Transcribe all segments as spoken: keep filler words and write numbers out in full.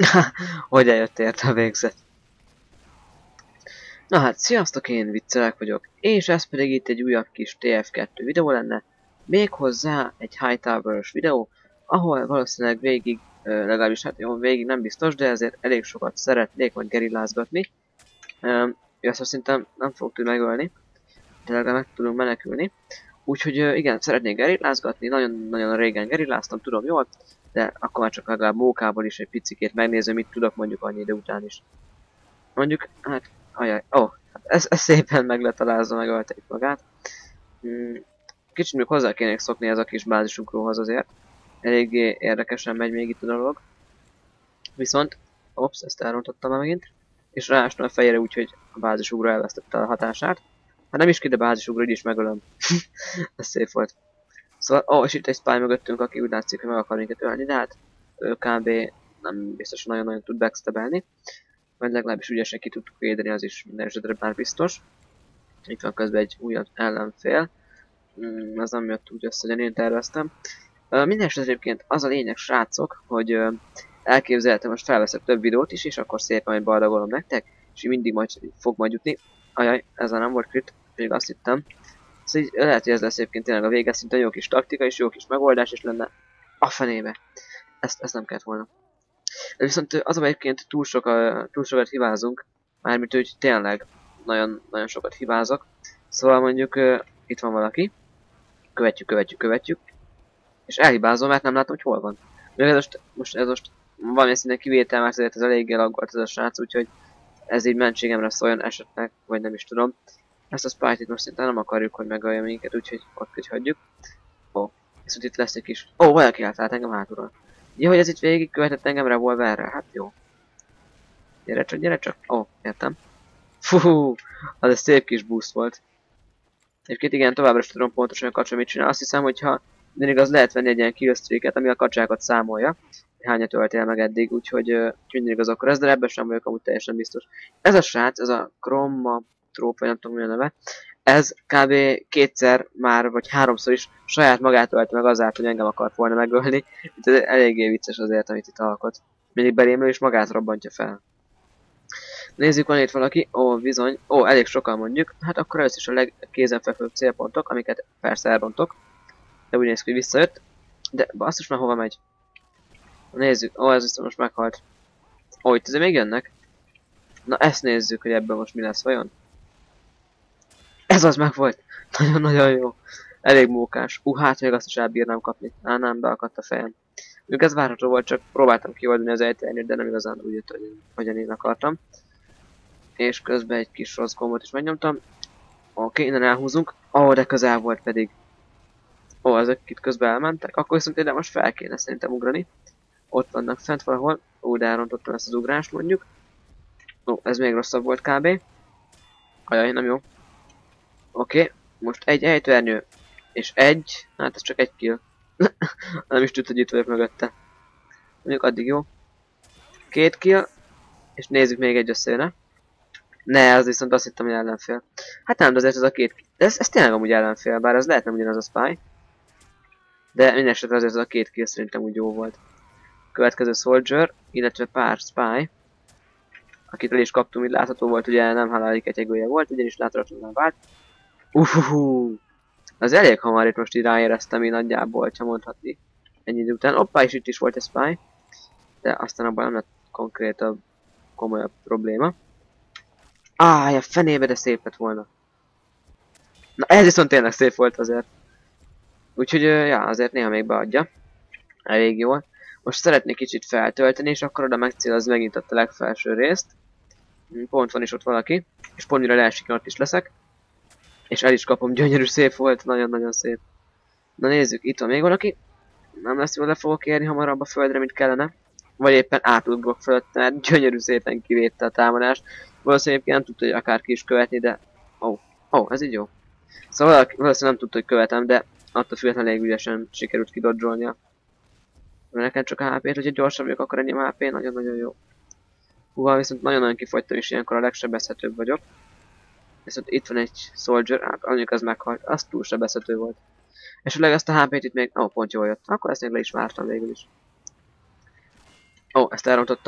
Hogy eljött érte a végzet. Na hát, sziasztok, én Viccelek vagyok, és ez pedig itt egy újabb kis té ef kettő videó lenne, méghozzá egy Hightower-ös videó, ahol valószínűleg végig, legalábbis hát jó, végig nem biztos, de ezért elég sokat szeretnék majd gerillázgatni. Ezt szerintem nem fogok tudni megölni, de legalább meg tudunk menekülni. Úgyhogy igen, szeretnék gerillázgatni, nagyon-nagyon régen gerilláztam, tudom jól, de akkor már csak legalább mókából is egy picikét megnézem, mit tudok mondjuk annyi idő után is. Mondjuk, hát, ajaj, ó, oh, hát ez, ez szépen megletalázza, megölte itt magát. Hmm, kicsit még hozzá kéne szokni ez a kis bázisunkróhoz azért. Eléggé érdekesen megy még itt a dolog. Viszont, ops, ezt elrontottam már megint. És ráástam a fejére úgyhogy a bázisugró elvesztette a hatását. Hát nem is ki, de bázisugró, így is megölöm. Ez szép volt. Szóval, ó, és itt egy spy mögöttünk, aki úgy látszik, hogy meg akar minket ölni, de hát ő kb. Nem biztos, hogy nagyon-nagyon tud backstabelni. Vagy legalábbis ügyesen ki tudtuk védeni, az is minden esetre már biztos. Itt van közben egy újabb ellenfél. Mm, az nem jött úgy össze, hogy én terveztem. Uh, minden esetre egyébként az a lényeg, srácok, hogy uh, elképzelhetem, most felveszek több videót is, és akkor szépen majd baldagolom nektek, és mindig majd fog majd jutni. Ajaj, ezzel nem volt crit, még azt hittem. Szóval így lehet, hogy ez lesz egyébként tényleg a vége, szinte jó kis taktika és jó kis megoldás, és lenne a fenébe. Ezt, ezt nem kellett volna. De viszont az, hogy egyébként túl, sok, túl sokat hibázunk, mármint hogy tényleg nagyon, nagyon sokat hibázok. Szóval mondjuk uh, itt van valaki, követjük, követjük, követjük, és elhibázom, mert nem látom, hogy hol van. De ez most, most ez most valamilyen szinten kivétel, mert ezért ez eléggé laggolt ez a srác, úgyhogy ez így mentségemre szóljon esetleg, vagy nem is tudom. Ezt a spite-t most szinte nem akarjuk, hogy megölje minket, úgyhogy ott hogy hagyjuk. Ó, oh, viszont itt lesz egy kis... Ó, oh, valaki átállt engem hátulról. Ja, hogy ez itt végig követett engem revolverrel, hát jó. Gyere csak, gyere csak. Ó, oh, értem. Fuhú, az egy szép kis boost volt. Egyébként igen, továbbra is tudom pontosan a kacsa mit csinál. Azt hiszem, hogyha nem igaz, lehet venni egy ilyen killstreaket, ami a kacsákat számolja. Hányat öltél meg eddig, úgyhogy uh, mindig igaz akkor ez, de ebben sem vagyok amúgy teljesen biztos. Ez a srác, ez a Chroma Trop, vagy nem tudom mi a neve. Ez kb. Kétszer már, vagy háromszor is saját magát ölte meg azáltal, hogy engem akart volna megölni. Itt ez eléggé vicces azért, amit itt alkot. Mindig belémül és magát robbantja fel. Nézzük, van itt valaki. Ó, bizony. Ó, elég sokan mondjuk. Hát akkor először is a legkézenfekvőbb célpontok, amiket persze elrontok. De úgy néz ki, hogy visszajött. De basszus, már hova megy? Nézzük. Ó, ez viszont most meghalt. Ó, itt azért még jönnek. Na, ezt nézzük, hogy ebből most mi lesz vajon. Ez az meg volt! Nagyon-nagyon jó. Elég mókás. Ú, hát még azt is elbírnám kapni. Á, nem, beakadt a fejem. Még ez várható volt, csak próbáltam kioldani az ejtőernyőt, de nem igazán úgy jött, hogy hogyan én akartam. És közben egy kis rossz gombot is megnyomtam. Oké, innen elhúzunk. Ó, de közel volt pedig. Ó, ezek itt közben elmentek. Akkor viszont ide most fel kéne szerintem ugrani. Ott vannak fent valahol. Ó, de elrontottam ezt az ugrást mondjuk. Ó, ez még rosszabb volt kb. Ajaj, nem jó. Oké, most egy ejtőernyő. És egy, hát ez csak egy kill. Nem is tudta, hogy itt vagyok mögötte. Mondjuk addig jó. Két kill. És nézzük, még egy összejönne. Ne, az viszont azt hittem, hogy ellenfél. Hát nem, de azért ez a két... De ez, ez tényleg amúgy ellenfél, bár ez lehet nem ugyanaz a spy. De minden esetre azért ez a két kill szerintem úgy jó volt. Következő soldier, illetve pár spy. Akit el is kaptunk, így látható volt, ugye nem halálik egyegője volt, ugyanis láthatóan vált. Uhuhu. Az elég hamar itt most így ráéreztem én nagyjából, ha mondhatni. Ennyi idő után. Hoppá, és itt is volt egy spy. De aztán abban nem lett konkrétabb, komolyabb probléma. Áj, a fenébe, de szép lett volna. Na, ez viszont tényleg szép volt azért. Úgyhogy, ja, azért néha még beadja. Elég jól. Most szeretnék kicsit feltölteni, és akkor oda megcéloz megint ott a legfelső részt. Pont van is ott valaki. És pont mire leesik, ott is leszek. És el is kapom, gyönyörű, szép volt, nagyon-nagyon szép. Na nézzük, itt van még valaki. Nem lesz jól, le fogok érni hamarabb a földre, mint kellene. Vagy éppen átugrok fölött, mert gyönyörű szépen kivédte a támadást. Valószínűleg nem tudta, hogy akárki is követni, de... Ó, oh, ó, oh, ez így jó. Szóval valószínűleg nem tudta, hogy követem, de attól függetlenül elég ügyesen sikerült kidodzsolnia. Mert nekem csak a há pét, hogyha gyorsabb vagyok, akkor ennyi há pé, nagyon-nagyon jó. Húha, viszont nagyon-nagyon kifogytam, és ilyenkor a legsebezhetőbb vagyok. Viszont itt van egy soldier, hát mondjuk az meghalt, az túl sebezhető volt. Esetleg ezt a há pét itt még, ó, oh, pont jól jött. Akkor ezt még le is vártam végül is. Ó, oh, ezt elrontottam.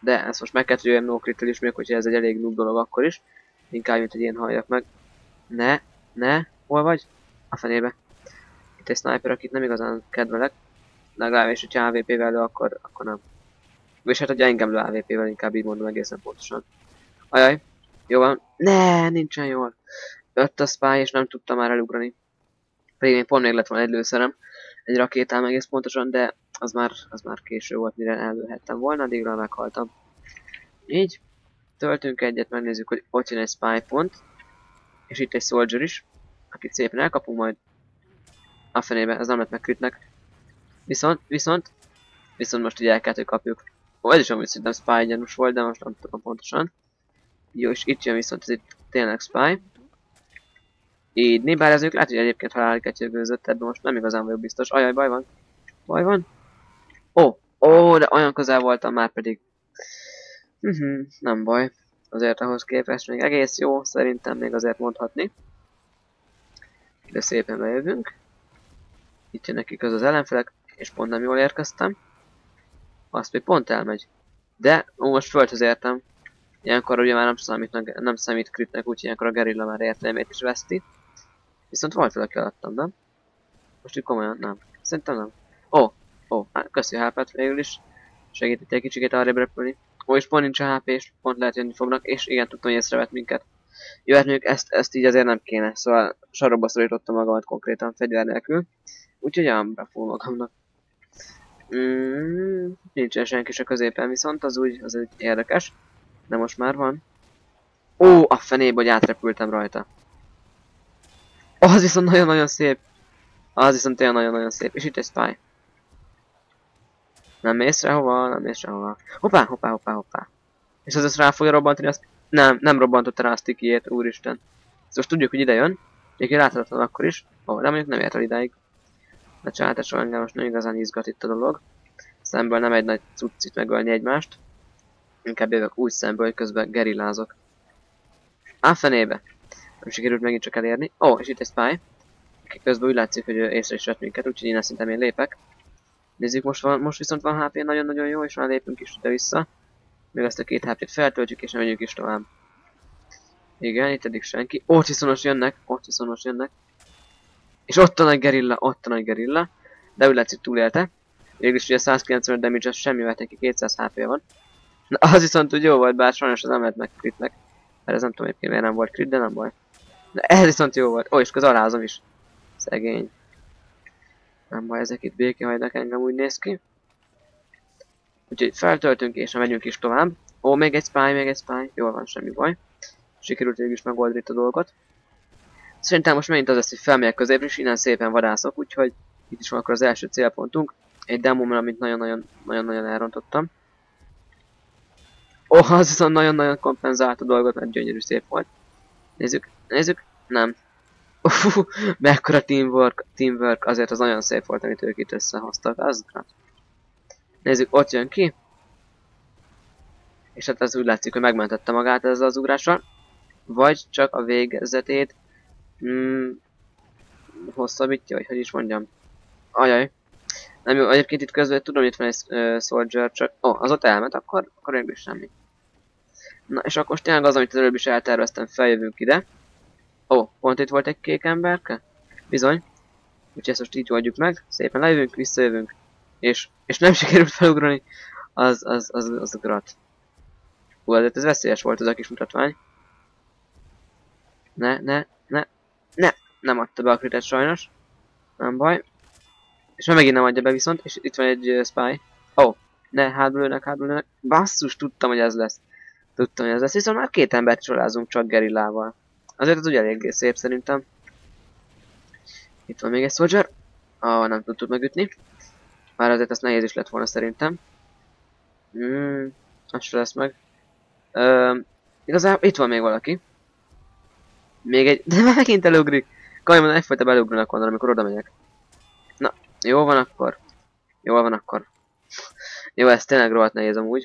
de ezt most meg kell tudjam no crit-tel is, még hogyha ez egy elég noob dolog akkor is. Inkább, mint hogy én halljak meg. Ne, ne, hol vagy? A fenébe. Itt egy sniper, akit nem igazán kedvelek. Legalábbis, hogyha á vé pé-vel lő, akkor, akkor nem. És hát, hogyha engem lő á vé pé-vel, inkább így mondom egészen pontosan. Ajaj, jó van. Ne, nincsen jól. Jött a spy, és nem tudtam már elugrani. Pedig még pont még lett volna egy lőszerem. Egy rakétám egész pontosan, de az már, az már késő volt, mire előhettem volna, addigra meghaltam. Így. Töltünk egyet, megnézzük, hogy ott jön egy spy pont. És itt egy soldier is, akit szépen elkapunk majd. A fenébe, ez nem lett meg critnek. Viszont, viszont, viszont most így el kell, hogy kapjuk. Ó, ez is amúgy szerintem spy gyanús volt, de most nem tudom pontosan. Jó, és itt jön viszont ez itt tényleg spy. Így, bár ez ők lehet, hogy egyébként halálig egyőgőzött, ebben most nem igazán vagyok biztos. Ajaj, baj van. Baj van? Ó, ó, de olyan közel voltam már pedig. Uh-huh, nem baj. Azért ahhoz képest még egész jó, szerintem még azért mondhatni. De szépen bejövünk. Itt jönnek ki köz az ellenfelek, és pont nem jól érkeztem. Azt még pont elmegy. De, ó, most földhöz értem. Ilyenkor ugye már nem számít, nem számít critnek, úgyhogy ilyenkor a gerilla már értelmét is veszti. Viszont volt valaki alattam, nem? Most így komolyan nem. Szerintem nem. Ó, ó, hát köszi a há pét végül is. Segített egy kicsikét arrébb repülni. Ó, és pont nincs a há pé, és pont lehet jönni fognak, és igen, tudtam, hogy észrevett minket. Jó, hát mondjuk ezt, ezt így azért nem kéne, szóval sarokba szorítottam magamat konkrétan fegyver nélkül. Úgyhogy ámbra fog magamnak. Mm, nincsen senki se középen, viszont az úgy, az úgy érdekes. De most már van. Ó, a fenébe, hogy átrepültem rajta. Ó, az viszont nagyon-nagyon szép. Az viszont tényleg nagyon-nagyon szép. És itt egy spy. Nem mész sehova, nem mész sehova. Hoppá, hoppá, hoppá, hoppá. És az ezt rá fogja robbantani, azt... Nem, nem robbantotta rá a stickyjét, úristen. Ezt most tudjuk, hogy ide jön. Egyébként láthatatlan akkor is. Ó, de mondjuk nem ért el idáig. De családásról engem most nem igazán izgat itt a dolog. Szemből nem egy nagy cuccit megölni egymást. Inkább jövök úgy szemből, hogy közben gerillázok. Á, fenébe! Nem sikerült megint csak elérni. Ó, oh, és itt egy spy. Közben úgy látszik, hogy észre is vett minket, úgyhogy én szerintem én lépek. Nézzük, most, van, most viszont van há pé nagyon-nagyon jó, és már lépünk is ide-vissza. Még ezt a két há pét feltöltjük, és nem megyünk is tovább. Igen, itt eddig senki. Ott viszonos jönnek, ott viszonos jönnek. És ott a nagy gerilla, ott a nagy gerilla. De úgy látszik túlélte. Végülis ugye százkilencvenöt damage, az semmivel neki kétszáz há pé van. Na, az viszont úgy jó volt, bár sajnos az nem lett meg critnek. Mert ez nem tudom egyébként miért nem volt crit, de nem baj. De ez viszont jó volt. Ó, és köz alázom is. Szegény. Nem baj, ezek itt békehajnak, engem úgy néz ki. Úgyhogy feltöltünk és megyünk is tovább. Ó, még egy spy, még egy spy. Jól van, semmi baj. Sikerült végül is megoldani itt a dolgot. Szerintem most megint az lesz, hogy felmegyek középre, és innen szépen vadászok, úgyhogy itt is van akkor az első célpontunk. Egy demómmal, amit nagyon-nagyon nagyon-nagyon elrontottam. Ó, oh, az viszont nagyon-nagyon kompenzált a dolgot, mert gyönyörű szép volt. Nézzük, nézzük, nem. Uff, mekkora teamwork, teamwork, azért az nagyon szép volt, amit ők itt összehoztak, az grat. Nézzük, ott jön ki. És hát ez úgy látszik, hogy megmentette magát ezzel az ugrással. Vagy csak a végezetét mm, hosszabbítja, vagy hogy is mondjam. Ajaj. Nem jó, egyébként itt közben tudom, hogy itt van egy uh, soldier, csak... Ó, oh, az ott elment, akkor, akkor végül is semmi. Na, és akkor most tényleg az, amit az előbb is elterveztem, feljövünk ide. Ó, oh, pont itt volt egy kék emberke. Bizony. Úgyhogy ezt most így oldjuk meg. Szépen lejövünk, visszajövünk. És, és nem sikerült felugrani. Az, az, az, az a grat. Hú, azért ez veszélyes volt ez a kis mutatvány. Ne, ne, ne, ne. Nem adta be a kritet sajnos. Nem baj. És már megint nem adja be viszont, és itt van egy uh, spy. Ó, oh, ne, hátulőnek, hátulőnek. Basszus, tudtam, hogy ez lesz. Tudtam, hogy ez lesz, viszont már két embert csalázunk csak gerillával. Azért az ugye eléggé szép szerintem. Itt van még egy soldier. Ó, oh, nem tudtuk megütni. Már azért ez nehéz is lett volna szerintem. Hmm, az se lesz meg. Ö, igazából itt van még valaki. Még egy... De megint elugrik. Kajman egyfajta belugranak onnan, amikor oda megyek. Na, jó van akkor. Jól van akkor. Jó, ez tényleg rohadt nehéz amúgy.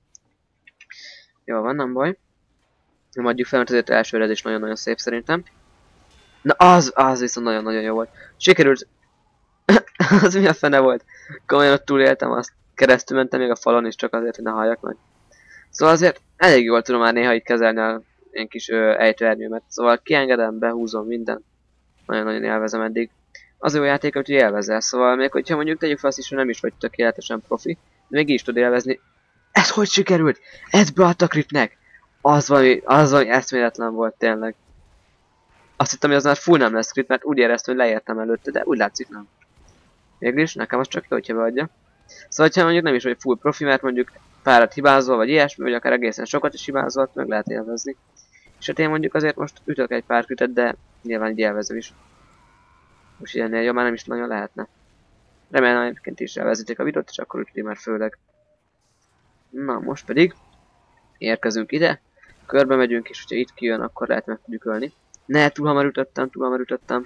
Jó van, nem baj. Nem adjuk fel, mert azért elsőre ez is nagyon-nagyon szép szerintem. Na az, az viszont nagyon-nagyon jó volt. Sikerült. Az mi a fene volt? Komolyan ott túléltem, azt keresztül mentem még a falon is csak azért, hogy ne halljak meg. Szóval azért elég jól tudom már néha itt kezelni a én kis ö, ejtőernyőmet. Szóval kiengedem, behúzom mindent. Nagyon-nagyon élvezem eddig. Az jó játék, hogy élvezel, szóval még hogyha mondjuk tegyük fel azt is, hogy nem is vagy tökéletesen profi, de még így is tud élvezni. Ez hogy sikerült? Ez beadta Critnek! Az valami, az valami eszméletlen volt tényleg. Azt hittem, hogy az már full nem lesz Crit, mert úgy éreztem, hogy leértem előtte, de úgy látszik nem. Végülis, nekem az csak jó, hogyha beadja. Szóval, ha mondjuk nem is vagy full profi, mert mondjuk párat hibázol, vagy ilyesmi, vagy akár egészen sokat is hibázol, meg lehet élvezni. És hát én mondjuk azért most ütök egy pár Critet, de nyilván így élvezem is. Úgyhogy ennél jó már nem is nagyon lehetne. Remélem, egyébként is elvezetik a videót, és akkor ütni már főleg. Na, most pedig érkezünk ide, körbe megyünk, és hogyha itt kijön, akkor lehet meg tudjuk ölni. Ne, túl hamar ütöttem, túl hamar ütöttem.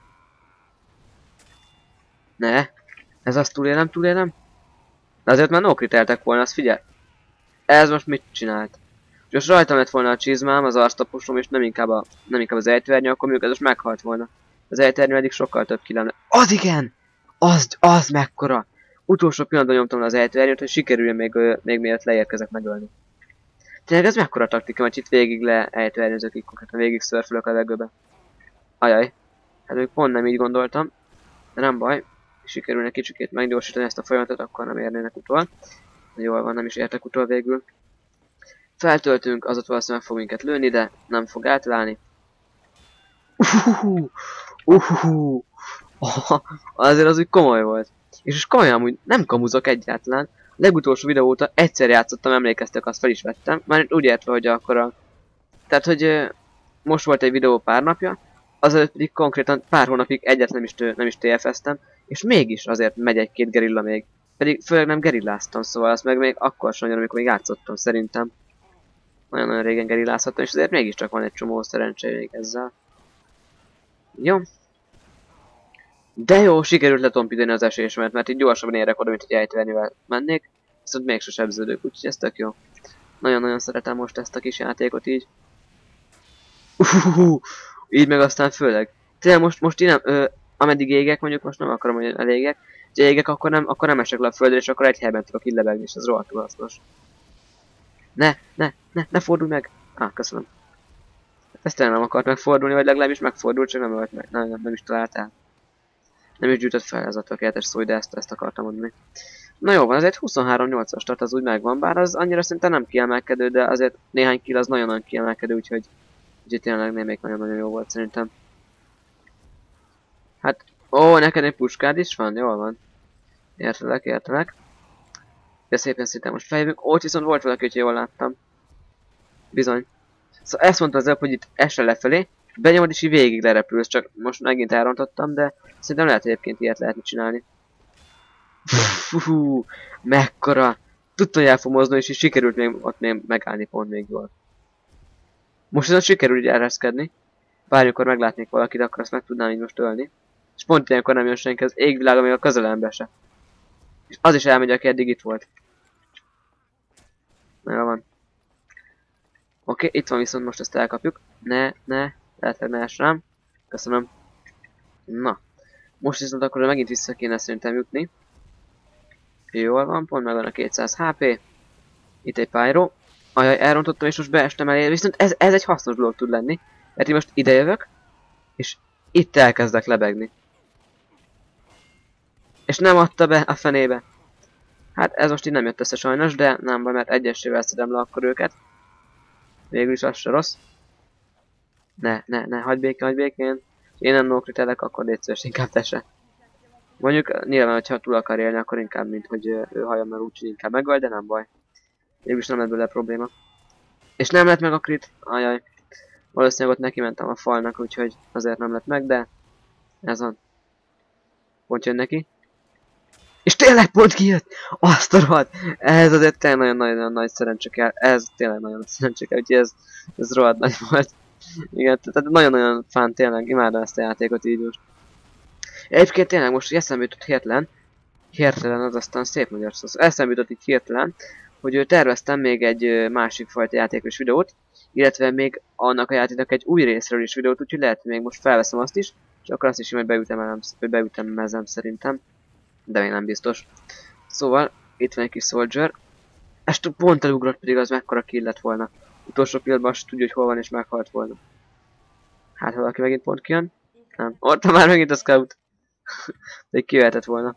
Ne, ez azt túlélem, túlélem. De azért már no-criteltek volna, azt figyelj. Ez most mit csinált? Most rajtam lett volna a csizmám, az arctaposom, és nem inkább, a, nem inkább az ejtőernyő, akkor mondjuk ez most meghalt volna. Az ejtőernyő eddig sokkal több kilem. Az igen! Az, az mekkora! Utolsó pillanatban nyomtam le az ejtőernyőt, hogy sikerüljön még, még mielőtt leérkezek megölni. Tényleg ez mekkora taktika, hogy itt végig le ejtőernyőzök, így konkrétan végig szörfülök a levegőbe. Ajaj. Hát még pont nem így gondoltam. De nem baj. Sikerülne kicsikét meggyorsítani ezt a folyamatot, akkor nem érnének utol. Jól van, nem is értek utol végül. Feltöltünk, az ott valószínűleg fog minket lőni, de nem fog átválni. Uhuhu, uhuhu. Oh, azért az úgy komoly volt. És is komolyan amúgy nem kamuzok egyáltalán. A legutolsó videó óta egyszer játszottam, emlékeztek, azt fel is vettem. Már úgy értve, hogy akkor a... Tehát, hogy most volt egy videó pár napja, azelőtt pedig konkrétan pár hónapig egyáltalán nem is, nem is té ef-eztem, és mégis azért megy egy-két gerilla még. Pedig főleg nem gerilláztam, szóval azt meg még akkor sem, amikor még játszottam szerintem. Nagyon-nagyon régen gerillázhattam, és azért mégiscsak van egy csomó szerencséjék ezzel. Jó. De jó, sikerült letompítani az esésemet, mert így gyorsabban érek oda, mint hogy ejtőernyővel mennék. Viszont mégsem sebződök, úgyhogy ez tök jó. Nagyon-nagyon szeretem most ezt a kis játékot így. Uhuhu, így meg aztán főleg. Tényleg most, most én nem, ö, ameddig égek, mondjuk most nem akarom, hogy elégek. Ha égek, akkor nem, akkor nem esek le a földre, és akkor egy helyben tudok így lebegni, és ez rohadtul hasznos. Ne, ne, ne, ne fordulj meg! Á, köszönöm. Ez tényleg nem akart megfordulni, vagy legalábbis megfordult, csak nem ölt meg. Nem, nem, nem is találtál. Nem is gyűjtött fel ez a tökéletes szó, de ezt, ezt akartam mondani. Na jó van, azért huszonhárom nyolcas start az úgy megvan, bár az annyira szerintem nem kiemelkedő, de azért néhány kill az nagyon-nagyon kiemelkedő, úgyhogy, úgyhogy tényleg még nagyon-nagyon jó volt szerintem. Hát, ó, neked egy puskád is van? Jól van. Értelek, értelek. De szépen szinte most feljövünk. Ott viszont volt valaki, hogy jól láttam. Bizony. Szóval ezt mondta az előbb, hogy itt esre lefelé, benyomod és így végig lerepülsz, csak most megint elrontottam, de szerintem lehet egyébként ilyet lehetne csinálni. Fú, mekkora! Tudtam, hogy el fog mozdulni, és így sikerült még ott még megállni pont még jól. Most viszont sikerült így ereszkedni. Bármikor meglátnék valakit, akkor azt meg tudnám így most ölni. És pont ilyenkor nem jön senki az égvilága, még a közelembe se. És az is elmegy, aki eddig itt volt. Na jó van. Oké, okay, itt van viszont most ezt elkapjuk. Ne, ne, lehetőleg ne es rám. Köszönöm. Na. Most viszont akkor megint vissza kéne szerintem jutni. Jól van, pont megvan a kétszáz há pé. Itt egy pyro. Ajaj, elrontottam és most beestem elé. Viszont ez, ez egy hasznos dolog tud lenni. Mert én most idejövök, és itt elkezdek lebegni. És nem adta be a fenébe. Hát ez most így nem jött össze sajnos, de nem baj, mert egyesével szedem le akkor őket. Végül is az se rossz. Ne, ne, ne, hagyd békén, hagyd békén. Én nem no-critelek, akkor légy szíves, inkább te se. Mondjuk nyilván, hogyha túl akar élni, akkor inkább, mint hogy ő halljon, mert úgyhogy inkább megöl, de nem baj. Végül is nem lett belőle probléma. És nem lett meg a crit, ajaj. Valószínűleg ott neki mentem a falnak, úgyhogy azért nem lett meg, de ez van. Pont jön neki. És tényleg pont kijött! Azt a rohadt! Ez azért tényleg nagyon-nagyon nagy szerencse kell. Ez tényleg nagyon nagy szerencse kell, úgyhogy ez, ez rohadt nagy volt. Igen, tehát nagyon-nagyon fán tényleg, imádom ezt a játékot így most. Egyébként tényleg most eszembe jutott hirtelen, hirtelen az aztán szép magyar szó. Eszembe jutott így hirtelen, hogy terveztem még egy másik fajta játékos videót, illetve még annak a játéknak egy új részről is videót, úgyhogy lehet, hogy még most felveszem azt is, és akkor azt is majd beütemezem, beütemezem szerintem, de még nem biztos. Szóval, itt van egy kis Soldier, Ezt pont elugrott, pedig az mekkora kill lett volna. Utolsó pillanatban azt tudja, hogy hol van és meghalt volna. Hát ha valaki megint pont kijön. Nem. Ott van már megint a scout. De kivehetett volna.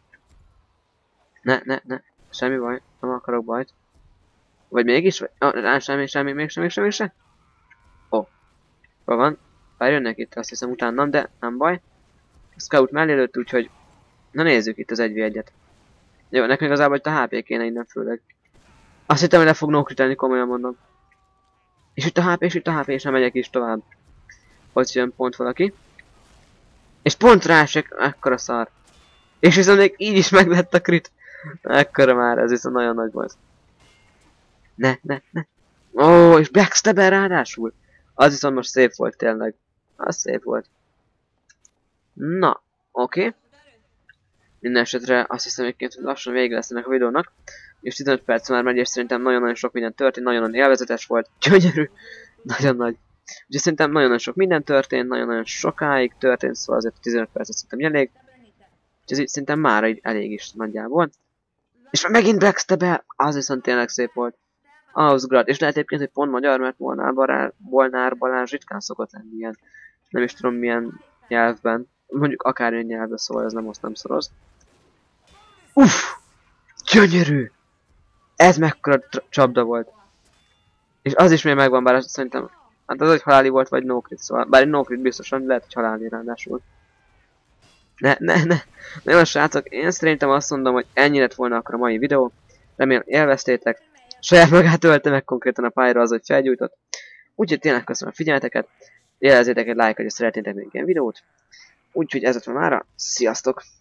Ne, ne, ne. Semmi baj. Nem akarok bajt. Vagy mégis? Vagy... Oh, nem, semmi, semmi, még semmi, semmi, semmi. Ó. Oh. Hol van? Bár jönnek itt, azt hiszem utánam, de nem baj. A scout mellé lőtt, úgyhogy... Na nézzük itt az egy vé egyet. Jó, nekem igazából itt a há pé kéne innen főleg. Azt hittem, hogy le fog no-critelni, komolyan mondom. És itt a há pé, és itt a há pé, és nem megyek is tovább. Hogy jön pont valaki. És pont rásek, ekkora szar. És viszont még így is meg lett a crit. Ekkora már, ez viszont nagyon nagy volt. Ne, ne, ne. Ó, és backstabber ráadásul. Az viszont most szép volt tényleg. Az szép volt. Na, oké. Okay. Minden esetre azt hiszem egyébként, hogy lassan vége lesz ennek a videónak. És tizenöt perc már megy, és szerintem nagyon-nagyon sok minden történt, nagyon-nagyon élvezetes volt, gyönyörű, nagyon nagy. Úgyhogy szerintem nagyon-nagyon sok minden történt, nagyon-nagyon sokáig történt, szóval azért tizenöt percet szerintem elég. Úgyhogy szerintem már így elég is nagyjából. És már megint backstabber, az viszont tényleg szép volt. Ahhoz grad, és lehet egyébként, hogy pont magyar, mert Molnár, Bará, Molnár Balázs ritkán szokott lenni ilyen, nem is tudom milyen nyelvben. Mondjuk akármilyen nyelvben, szóval ez nem azt nem szoroz. Uff! Gyönyörű! Ez mekkora csapda volt. És az is még megvan, bár szerintem... Hát az, hogy haláli volt, vagy no-crit, szóval... Bár egy no-crit biztosan lehet, hogy haláli ráadásul. Ne, ne, ne! Na jó, srácok, én szerintem azt mondom, hogy ennyi lett volna akkor a mai videó. Remélem élveztétek. Saját magát ölte meg konkrétan a pályára az, hogy felgyújtott. Úgyhogy tényleg köszönöm a figyelmeteket. Jelezzétek egy like, hogy szeretnétek még ilyen videót. Úgyhogy ez lett mára. Sziasztok!